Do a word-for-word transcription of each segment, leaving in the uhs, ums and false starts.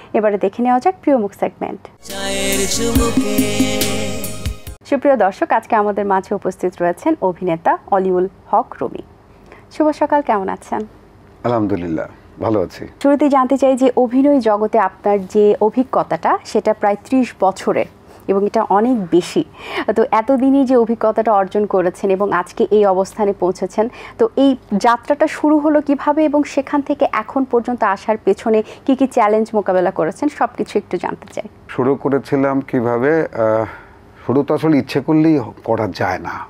এবারে দেখে নেওয়া যাক প্রিয় মুখ সেগমেন্ট। সুপ্রিয় দর্শক, আজকে আমাদের মাঝে উপস্থিত রয়েছেন অভিনেতা অলিউল হক রুমি। শুভ সকাল, কেমন আছেন? আলহামদুলিল্লাহ, ভালো আছি। শুরুতে জানতে চাই যে অভিনয় জগতে আপনার যে অভিজ্ঞতাটা সেটা প্রায় ত্রিশ বছরের এবং এটা অনেক বেশি। তো এতদিনই যে অভিজ্ঞতাটা অর্জন করেছেন এবং আজকে এই অবস্থানে পৌঁছেছেন, তো এই যাত্রাটা শুরু হলো কিভাবে এবং সেখান থেকে এখন পর্যন্ত আসার পেছনে কি কি চ্যালেঞ্জ মোকাবেলা করেছেন সব কিছু একটু জানতে চাই। শুরু করেছিলাম কিভাবে, শুরু তো আসলে ইচ্ছে করলেই করা যায় না।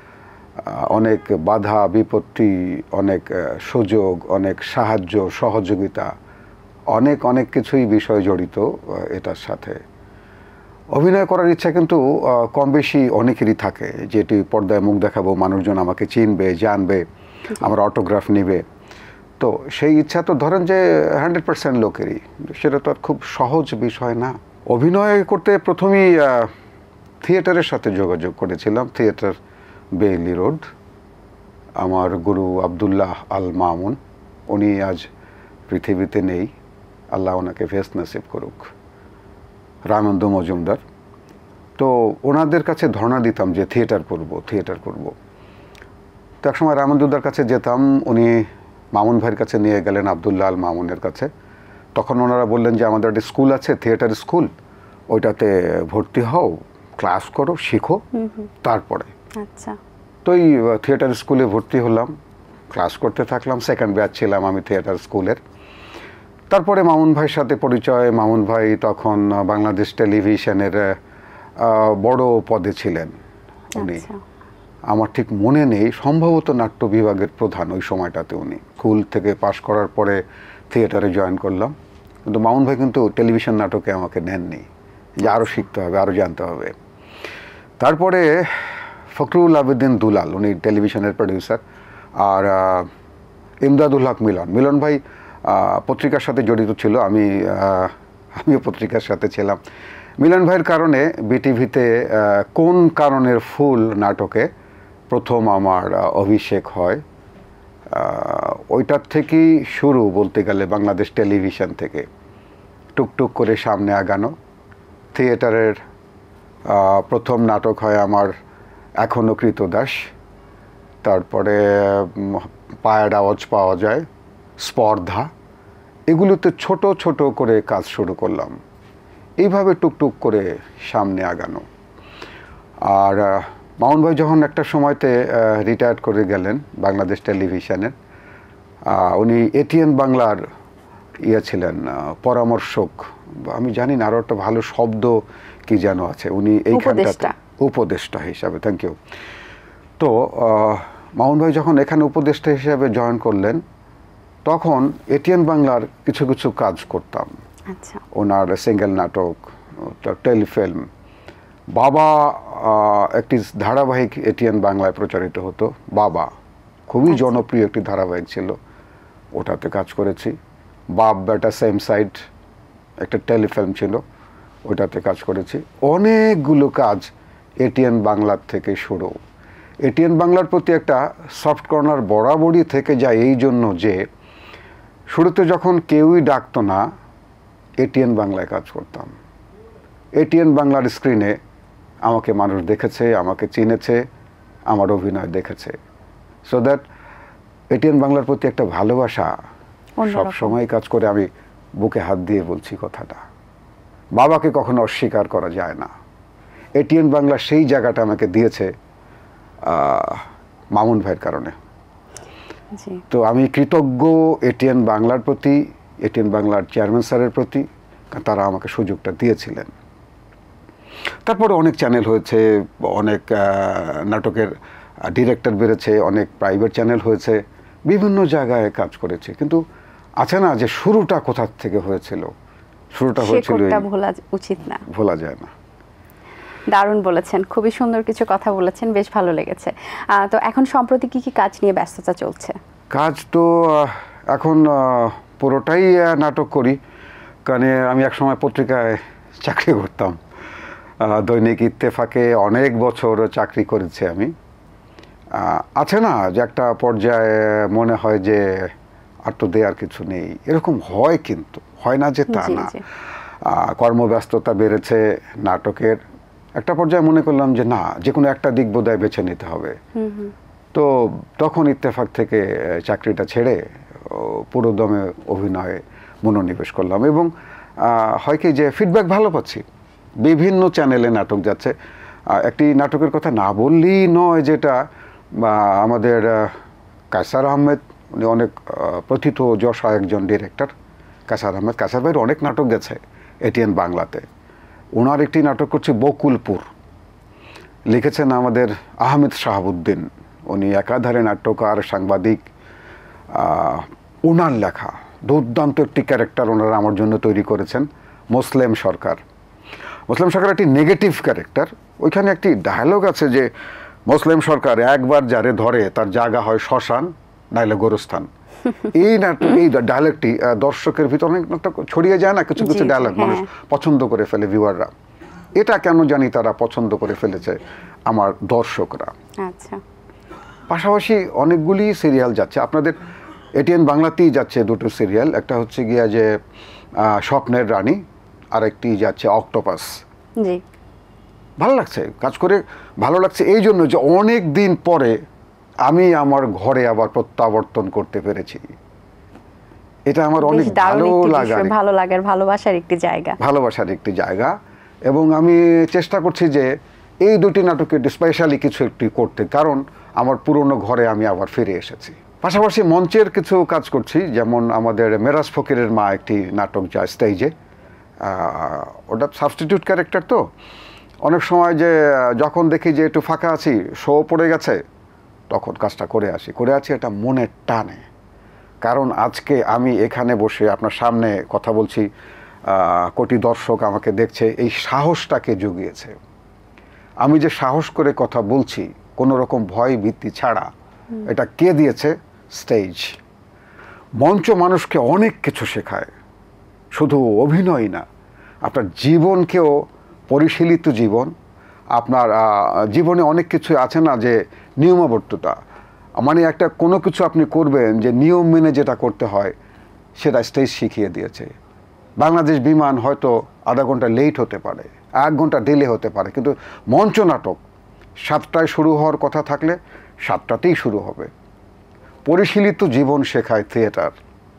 অনেক বাধা বিপত্তি, অনেক সুযোগ, অনেক সাহায্য সহযোগিতা, অনেক অনেক কিছুই বিষয় জড়িত এটার সাথে। অভিনয় করার ইচ্ছা কিন্তু কম বেশি অনেকেরই থাকে, যেটি পর্দায় মুখ দেখাবো, মানুষজন আমাকে চিনবে, জানবে, আমার অটোগ্রাফ নেবে। তো সেই ইচ্ছা তো ধরেন যে হান্ড্রেড পার্সেন্ট লোকেরই, সেটা তো আর খুব সহজ বিষয় না। অভিনয় করতে প্রথমেই থিয়েটারের সাথে যোগাযোগ করেছিলাম, থিয়েটার বেইলি রোড। আমার গুরু আবদুল্লাহ আল মামুন, উনি আজ পৃথিবীতে নেই, আল্লাহ ওনাকে ফেস নসিব করুক, রামন্দ মজুমদার। তো ওনাদের কাছে ধর্ণা দিতাম যে থিয়েটার করব থিয়েটার করব। তো একসময় রামন্দুদার কাছে যেতাম, উনি মামুন ভাইয়ের কাছে নিয়ে গেলেন, আবদুল্লাহ আল মামুনের কাছে। তখন ওনারা বললেন যে আমাদের একটা স্কুল আছে, থিয়েটার স্কুল, ওইটাতে ভর্তি হও, ক্লাস করো, শিখো, তারপরে। আচ্ছা। তো এই থিয়েটার স্কুলে ভর্তি হলাম, ক্লাস করতে থাকলাম, সেকেন্ড ব্যাচ ছিলাম আমি থিয়েটার স্কুলের। তারপরে মামুন ভাইয়ের সাথে পরিচয়। মামুন ভাই তখন বাংলাদেশ টেলিভিশনের বড় পদে ছিলেন উনি। আমার ঠিক মনে নেই, সম্ভবত নাট্য বিভাগের প্রধান ওই সময়টাতে উনি। স্কুল থেকে পাশ করার পরে থিয়েটারে জয়েন করলাম, কিন্তু মামুন ভাই কিন্তু টেলিভিশন নাটকে আমাকে নেননি, যে আরও শিখতে হবে, আরও জানতে হবে। তারপরে ফখরুল আবেদিন দুলাল, উনি টেলিভিশনের প্রডিউসার, আর ইমদাদুল হক মিলন, মিলন ভাই পত্রিকার সাথে জড়িত ছিল, আমি আমিও পত্রিকার সাথে ছিলাম। মিলন ভাইয়ের কারণে বিটিভিতে কোন কারণের ফুল নাটকে প্রথম আমার অভিষেক হয়। ওইটার থেকেই শুরু বলতে গেলে বাংলাদেশ টেলিভিশন থেকে টুকটুক করে সামনে আগানো। থিয়েটারের প্রথম নাটক হয় আমার এখনো কৃতদাস, তারপরে পায়ের আওয়াজ পাওয়া যায়, স্পর্ধা, এগুলোতে ছোট ছোট করে কাজ শুরু করলাম। এইভাবে টুকটুক করে সামনে আগানো। আর মামুন ভাই যখন একটা সময়তে রিটায়ার করে গেলেন বাংলাদেশ টেলিভিশনের, উনি এটিএন বাংলার ইয়ে ছিলেন, পরামর্শক, আমি জানি না আরও একটা ভালো শব্দ কি যেন আছে, উনি এইখানটাতে উপদেষ্টা হিসাবে। Thank you. তো মামুন ভাই যখন এখানে উপদেষ্টা হিসাবে জয়েন করলেন, তখন এটিএন বাংলার কিছু কিছু কাজ করতাম। আচ্ছা। ওনার সিঙ্গেল নাটক, টেলিফিল্ম, বাবা একটি ধারাবাহিক এটিএন বাংলায় প্রচারিত হতো, বাবা খুবই জনপ্রিয় একটি ধারাবাহিক ছিল, ওটাতে কাজ করেছি। বাপ বেটা সেম সাইড একটা টেলিফিল্ম ছিল, ওটাতে কাজ করেছি। অনেকগুলো কাজ এটিএন বাংলার থেকে শুরু। এটিএন বাংলার প্রতি একটা সফট কর্নার বরাবরই থেকে যায়, এই জন্য যে শুরুতে যখন কেউই ডাকতো না, এটিএন বাংলায় কাজ করতাম। এটিএন বাংলার স্ক্রিনে আমাকে মানুষ দেখেছে, আমাকে চিনেছে, আমার অভিনয় দেখেছে। সো দ্যাট এটিএন বাংলার প্রতি একটা ভালোবাসা সব সময় কাজ করে। আমি বুকে হাত দিয়ে বলছি কথাটা, বাবাকে কখনো অস্বীকার করা যায় না। এটিএন বাংলা সেই জায়গাটা আমাকে দিয়েছে মামুন ভাইয়ের কারণে। তো আমি কৃতজ্ঞ এটিএন বাংলার প্রতি, এটিএন বাংলার চেয়ারম্যান স্যারের প্রতি, তারা আমাকে সুযোগটা দিয়েছিলেন। তারপরে অনেক চ্যানেল হয়েছে, অনেক নাটকের ডিরেক্টর বেড়েছে, অনেক প্রাইভেট চ্যানেল হয়েছে, বিভিন্ন জায়গায় কাজ করেছে। কিন্তু আছে না যে শুরুটা কোথা থেকে হয়েছিল, শুরুটা হয়েছিল ভোলা উচিত না, ভোলা যায় না। দারুণ বলেছেন, খুবই সুন্দর কিছু কথা বলেছেন, বেশ ভালো লেগেছে। তো এখন সম্প্রতি কি কি কাজ নিয়ে ব্যস্ততা চলছে? কাজ তো এখন পুরোটাই নাটক করি, কারণ আমি একসময় পত্রিকায় চাকরি করতাম, দৈনিক ইত্তেফাকে অনেক বছর চাকরি করেছি আমি। আছে না যে একটা পর্যায়ে মনে হয় যে আর তো দেওয়ার কিছু নেই, এরকম হয়, কিন্তু হয় না যে তা না। কর্মব্যস্ততা বেড়েছে নাটকের, একটা পর্যায়ে মনে করলাম যে না, যে কোনো একটা দিক বোধহয় বেছে নিতে হবে। তো তখন ইত্তেফাক থেকে চাকরিটা ছেড়ে পুরো দমে অভিনয়ে মনোনিবেশ করলাম। এবং হয় কি যে ফিডব্যাক ভালো পাচ্ছি, বিভিন্ন চ্যানেলে নাটক যাচ্ছে। একটি নাটকের কথা না বললেই নয়, যেটা আমাদের কায়সার আহমেদ, উনি অনেক প্রথিত যশা একজন ডিরেক্টর, কায়সার আহমেদ। কায়সার ভাইয়ের অনেক নাটক গেছে এটিএন বাংলাতে। ওনার একটি নাটক করছে বকুলপুর, লিখেছেন আমাদের আহমেদ শাহাবুদ্দিন, উনি একাধারে নাট্যকার, সাংবাদিক। ওনার লেখা দুর্দান্ত একটি ক্যারেক্টার ওনারা আমার জন্য তৈরি করেছেন, মুসলিম সরকার। মুসলিম সরকার একটি নেগেটিভ ক্যারেক্টার। ওইখানে একটি ডায়ালগ আছে যে মুসলিম সরকার একবার যারে ধরে তার জায়গা হয় শ্মশান নাইলে গোরস্থান। এই নাটক, এই ডায়ালগটি দর্শকের ভিতর অনেক নাটক ছড়িয়ে যায় না, কিছু কিছু ডায়ালগ মানুষ পছন্দ করে ফেলে, ভিউয়াররা। এটা কেন জানি তারা পছন্দ করে ফেলেছে আমার দর্শকরা। আচ্ছা, পাশাপাশি অনেকগুলি সিরিয়াল যাচ্ছে আপনাদের এটিএন বাংলাতেই যাচ্ছে দুটো সিরিয়াল, একটা হচ্ছে গিয়া যে স্বপ্নের রানী, আর একটি যাচ্ছে অক্টোপাস। জি, ভালো লাগছে কাজ করে, ভালো লাগছে এই জন্য যে অনেক দিন পরে আমি আমার ঘরে আবার প্রত্যাবর্তন করতে পেরেছি। এটা আমার অনেক ভালো লাগার ভালো লাগার ভালোবাসার একটি জায়গা, ভালোবাসার একটি জায়গা। এবং আমি চেষ্টা করছি যে এই দুটি নাটকে স্পেশালি কিছু একটি করতে, কারণ আমার পুরনো ঘরে আমি আবার ফিরে এসেছি। পাশাপাশি মঞ্চের কিছু কাজ করছি, যেমন আমাদের মেরাজ ফকিরের মা একটি নাটক যায় স্টেজে, ওটা সাবস্টিটিউট ক্যারেক্টার। তো অনেক সময় যে যখন দেখি যে একটু ফাঁকা আছি, শো পড়ে গেছে, তখন কাজটা করে আসি করে আছি এটা মনের টানে। কারণ আজকে আমি এখানে বসে আপনার সামনে কথা বলছি, কোটি দর্শক আমাকে দেখছে, এই সাহসটাকে জুগিয়েছে। আমি যে সাহস করে কথা বলছি কোনো রকম ভয় ভীতি ছাড়া, এটা কে দিয়েছে? স্টেজ। মঞ্চ মানুষকে অনেক কিছু শেখায়, শুধু অভিনয় না, আপনার জীবনকেও, পরিশীলিত জীবন, আপনার জীবনে অনেক কিছু আছে না যে নিয়মাবর্ততা, মানে একটা কোনো কিছু আপনি করবেন যে নিয়ম মেনে যেটা করতে হয়, সেটা স্টেজ শিখিয়ে দিয়েছে। বাংলাদেশ বিমান হয়তো আধা ঘন্টা লেট হতে পারে, এক ঘন্টা ডিলে হতে পারে, কিন্তু মঞ্চ নাটক সাতটায় শুরু হওয়ার কথা থাকলে সাতটাতেই শুরু হবে। পরিশীলিত জীবন শেখায় থিয়েটার।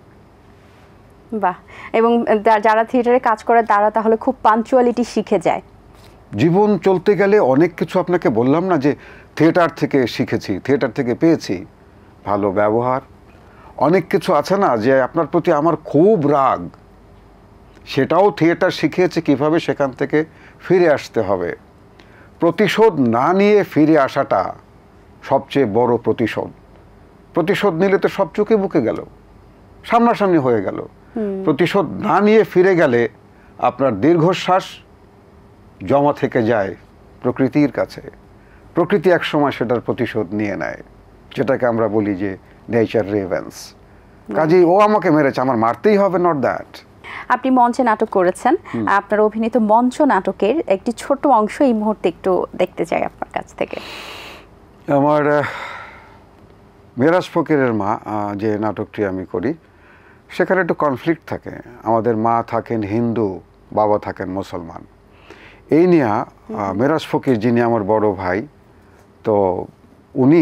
বাহ, এবং যারা থিয়েটারে কাজ করে তারা তাহলে খুব পাঞ্চুয়ালিটি শিখে যায়। জীবন চলতে গেলে অনেক কিছু আপনাকে বললাম না যে থিয়েটার থেকে শিখেছি, থিয়েটার থেকে পেয়েছি ভালো ব্যবহার। অনেক কিছু আছে না যে আপনার প্রতি আমার খুব রাগ, সেটাও থিয়েটার শিখিয়েছে কিভাবে সেখান থেকে ফিরে আসতে হবে। প্রতিশোধ না নিয়ে ফিরে আসাটা সবচেয়ে বড় প্রতিশোধ। প্রতিশোধ নিলে তো সব চোখে বুকে গেল, সামনাসামনি হয়ে গেল। প্রতিশোধ না নিয়ে ফিরে গেলে আপনার দীর্ঘশ্বাস জমা থেকে যায় প্রকৃতির কাছে। প্রকৃতি এক সময় সেটার প্রতিশোধ নিয়ে নেয়, যেটাকে আমরা বলি যে নেচার রিভেঞ্জ। কাজেই ও আমাকে মেরেছে, আমার মারতেই হবে, নট দ্যাট। আপনি মঞ্চে নাটক করেছেন, আপনার অভিনীত মঞ্চ নাটকের একটি ছোট অংশ এই মুহূর্তে একটু দেখতে চাই আপনার কাছ থেকে। আমার মেরাজ ফকিরের মা যে নাটকটি আমি করি, সেখানে একটু কনফ্লিক্ট থাকে। আমাদের মা থাকেন হিন্দু, বাবা থাকেন মুসলমান। এই নিয়ে মেরাজ ফকির, যিনি আমার বড় ভাই, তো উনি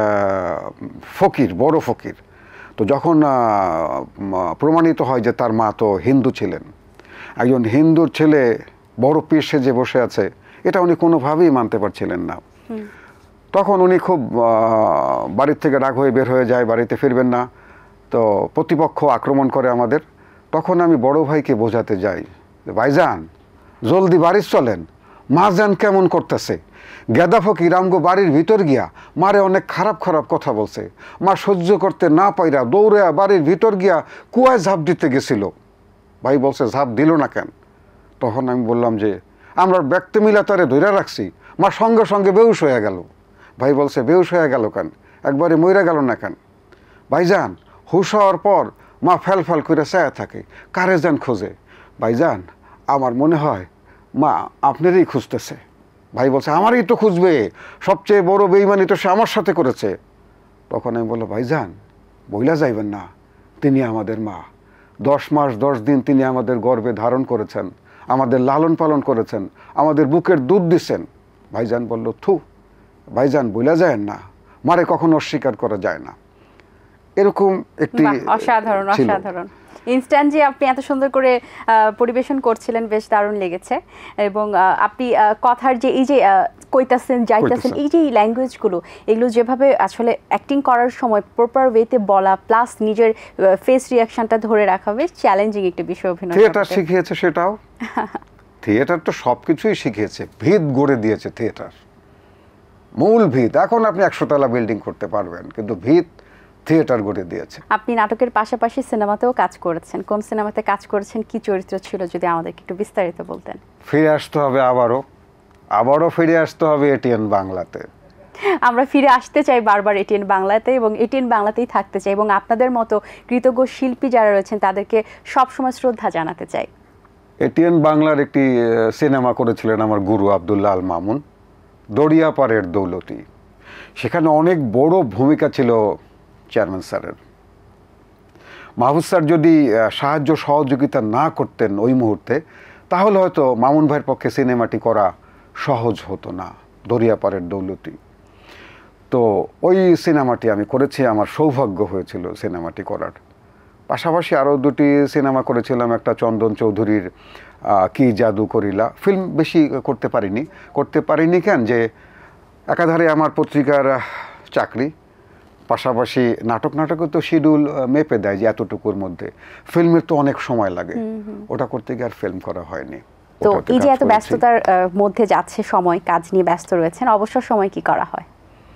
ফকির, বড় ফকির। তো যখন প্রমাণিত হয় যে তার মা তো হিন্দু ছিলেন, একজন হিন্দুর ছেলে বড় পীর সেজে বসে আছে, এটা উনি কোনোভাবেই মানতে পারছিলেন না। তখন উনি খুব বাড়ির থেকে রাগ হয়ে বের হয়ে যায়, বাড়িতে ফিরবেন না। তো প্রতিপক্ষ আক্রমণ করে আমাদের। তখন আমি বড় ভাইকে বোঝাতে যাই, ভাইজান জলদি বাড়ি চলেন, মা যান কেমন করতেছে। গেদা ফকির আমগো বাড়ির ভিতর গিয়া মারে অনেক খারাপ খারাপ কথা বলছে। মা সহ্য করতে না পাইরা দৌড়ে বাড়ির ভিতর গিয়া কুয়ায় ঝাঁপ দিতে গেছিল। ভাই বলছে ঝাঁপ দিল না কেন? তখন আমি বললাম যে আমরা ব্যক্তি মিলা তারে ধরে রাখছি, মা সঙ্গে সঙ্গে বেহুশ হয়ে গেল। ভাই বলছে বেহুশ হয়ে গেল কেন, একবারে মইরা গেল না কেন? ভাইজান হুশ হওয়ার পর মা ফেল ফেল করে চায়া থাকে, কারে যান খোঁজে। ভাইজান আমার মনে হয় মা আপনারই খুঁজতেছে। ভাই বলছে আমারই তো খুঁজবে, সবচেয়ে বড় বেইমানি তো সে আমার সাথে করেছে। তখন আমি বললাম ভাইজান বইলা যাইবেন না, তিনি আমাদের মা। দশ মাস দশ দিন তিনি আমাদের গর্ভে ধারণ করেছেন, আমাদের লালন পালন করেছেন, আমাদের বুকের দুধ দিচ্ছেন। ভাইজান বলল, থু ভাইজান বইলা যায় না, মারে কখনো অস্বীকার করা যায় না। এরকম একটি অসাধারণ অসাধারণ ইনস্ট্যান্ট যে আপনি এত সুন্দর করে পরিবেশন করছিলেন, বেশ দারুণ লেগেছে। এবং আপনি কথার যে এই যে কইতাছেন যাইতাছেন, এই যে ল্যাঙ্গুয়েজগুলো, এগুলো যেভাবে আসলে অ্যাক্টিং করার সময় প্রপার ওয়েতে বলা প্লাস নিজের ফেস রিয়াকশনটা ধরে রাখা বেশ চ্যালেঞ্জিং একটা বিষয়। অভিনয় থিয়েটার শিখিয়েছে, সেটাও থিয়েটার তো সব কিছুই শিখিয়েছে, ভিত গড়ে দিয়েছে থিয়েটার, মূল ভিত। এখন আপনি একশো তলা বিল্ডিং করতে পারবেন, কিন্তু ভিত থিয়েটার গড়ে দিয়েছে। আপনি নাটকের পাশাপাশি সিনেমাতেও কাজ করেছেন, কোন সিনেমাতে কাজ করেছেন, কি চরিত্র ছিল, যদি আমাদেরকে একটু বিস্তারিত বলতেন। ফিরে আসতে হবে আবারও, আবারও ফিরে আসতে হবে এটিএন বাংলাতে। আমরা ফিরে আসতে চাই বারবার এটিএন বাংলাতে, এবং এটিএন বাংলাতেই থাকতে চাই, এবং আপনাদের মতো কৃতজ্ঞ শিল্পী যারা রয়েছেন তাদেরকে সবসময় শ্রদ্ধা জানাতে চাই। এটিএন বাংলার একটি সিনেমা করেছিলেন আমার গুরু আব্দুল্লাহ আল মামুন, দরিয়াপাড়ের দৌলতি। সেখানে অনেক বড় ভূমিকা ছিল চেয়ারম্যান স্যারের। মাহবুব স্যার যদি সাহায্য সহযোগিতা না করতেন ওই মুহূর্তে, তাহলে হয়তো মামুন ভাইয়ের পক্ষে সিনেমাটি করা সহজ হতো না, দরিয়াপাড়ের দৌলতি। তো ওই সিনেমাটি আমি করেছি, আমার সৌভাগ্য হয়েছিল সিনেমাটি করার। পাশাপাশি আরও দুটি সিনেমা করেছিলাম, একটা চন্দন চৌধুরীর কি জাদু করিলা। ফিল্ম বেশি করতে পারিনি, করতে পারিনি কেন যে একাধারে আমার পত্রিকার চাকরি, পাশাপাশি নাটক নাটকে তো শিডিউল মেপে দেয় যে এতটুকুর মধ্যে, ফিল্মের তো অনেক সময় লাগে, ওটা করতে গিয়ে আর ফিল্ম করা হয়নি। তো এই যে এত ব্যস্ততার মধ্যে যাচ্ছে সময়, কাজ নিয়ে ব্যস্ত রয়েছেন, অবসর সময় কি করা হয়?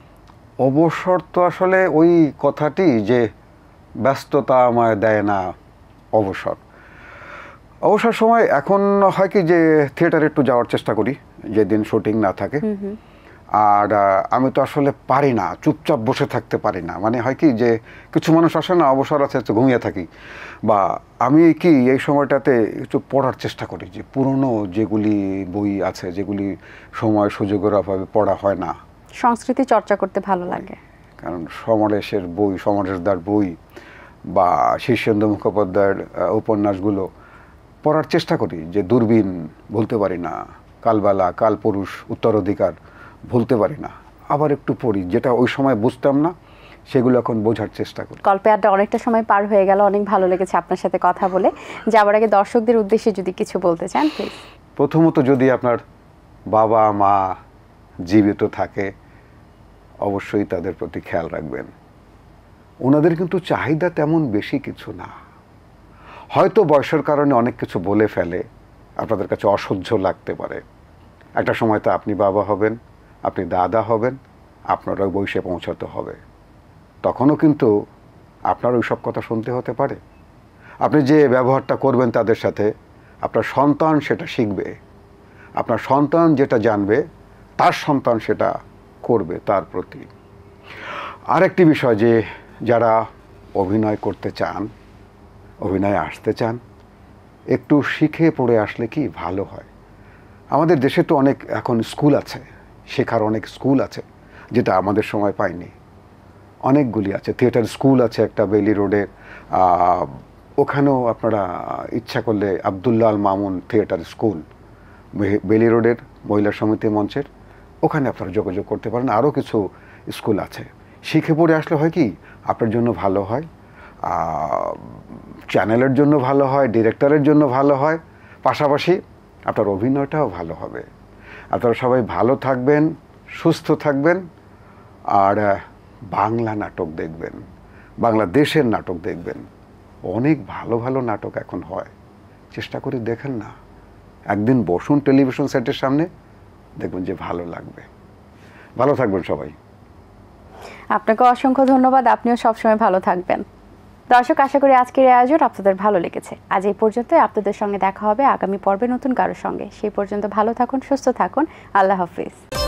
অবসর তো আসলে ওই কথাটি যে ব্যস্ততা আমায় দেয় না অবসর। অবসর সময় এখন হয় কি যে থিয়েটারে একটু যাওয়ার চেষ্টা করি যেদিন শুটিং না থাকে। আর আমি তো আসলে পারি না, চুপচাপ বসে থাকতে পারি না। মানে হয় কি যে কিছু মানুষ আসে না, অবসর আছে তো ঘুমিয়ে থাকি, বা আমি কি এই সময়টাতে একটু পড়ার চেষ্টা করি, যে পুরনো যেগুলি বই আছে যেগুলি সময় সুযোগের অভাবে পড়া হয় না। সংস্কৃতি চর্চা করতে ভালো লাগে, কারণ সমরেশের বই, সমরেশদার বই বা শীর্ষেন্দু মুখোপাধ্যায়ের উপন্যাসগুলো পড়ার চেষ্টা করি। যে দূরবীন ভুলতে পারি না, কালবালা, কালপুরুষ, উত্তরাধিকার ভুলতে পারি না, আবার একটু পড়ি, যেটা ওই সময় বুঝতাম না সেগুলো এখন বোঝার চেষ্টা করি। গল্পে আড্ডা অনেকটা সময় পার হয়ে গেল, অনেক ভালো লেগেছে আপনার সাথে কথা বলে। যাওয়ার আগে দর্শকদের উদ্দেশ্যে যদি কিছু বলতে চান প্লিজ। প্রথমত, যদি আপনার বাবা মা জীবিত থাকে অবশ্যই তাদের প্রতি খেয়াল রাখবেন। ওনাদের কিন্তু চাহিদা তেমন বেশি কিছু না, হয়তো বয়সের কারণে অনেক কিছু বলে ফেলে, আপনাদের কাছে অসহ্য লাগতে পারে। একটা সময় তো আপনি বাবা হবেন, আপনি দাদা হবেন, আপনারও বয়সে পৌঁছাতে হবে, তখনও কিন্তু আপনার ওই সব কথা শুনতে হতে পারে। আপনি যে ব্যবহারটা করবেন তাদের সাথে, আপনার সন্তান সেটা শিখবে, আপনার সন্তান যেটা জানবে তার সন্তান সেটা করবে তার প্রতি। আরেকটি বিষয়, যে যারা অভিনয় করতে চান, অভিনয়ে আসতে চান, একটু শিখে পড়ে আসলে কি ভালো হয়। আমাদের দেশে তো অনেক এখন স্কুল আছে, শেখার অনেক স্কুল আছে, যেটা আমাদের সময় পাইনি। অনেকগুলি আছে, থিয়েটার স্কুল আছে একটা বেলি রোডে, ওখানেও আপনারা ইচ্ছা করলে আব্দুল্লাহ আল মামুন থিয়েটার স্কুল, বেলি রোডের মহিলা সমিতি মঞ্চের, ওখানে আপনারা যোগাযোগ করতে পারেন। আরও কিছু স্কুল আছে, শিখে পড়ে আসলে হয় কি আপনার জন্য ভালো হয়, চ্যানেলের জন্য ভালো হয়, ডিরেক্টরের জন্য ভালো হয়, পাশাপাশি আপনার অভিনয়টাও ভালো হবে। আপনারা সবাই ভালো থাকবেন, সুস্থ থাকবেন, আর বাংলা নাটক দেখবেন, বাংলাদেশের নাটক দেখবেন। অনেক ভালো ভালো নাটক এখন হয়, চেষ্টা করে দেখেন না, একদিন বসুন টেলিভিশন সেটের সামনে, দেখবেন যে ভালো লাগবে। ভালো থাকবেন সবাই। আপনাকে অসংখ্য ধন্যবাদ, আপনিও সবসময় ভালো থাকবেন। দর্শক, আশা করি আজকের আয়োজন আপনাদের ভালো লেগেছে। আজ এই পর্যন্ত, আপনাদের সঙ্গে দেখা হবে আগামী পর্বে নতুন কারোর সঙ্গে। সেই পর্যন্ত ভালো থাকুন, সুস্থ থাকুন, আল্লাহ হাফিজ।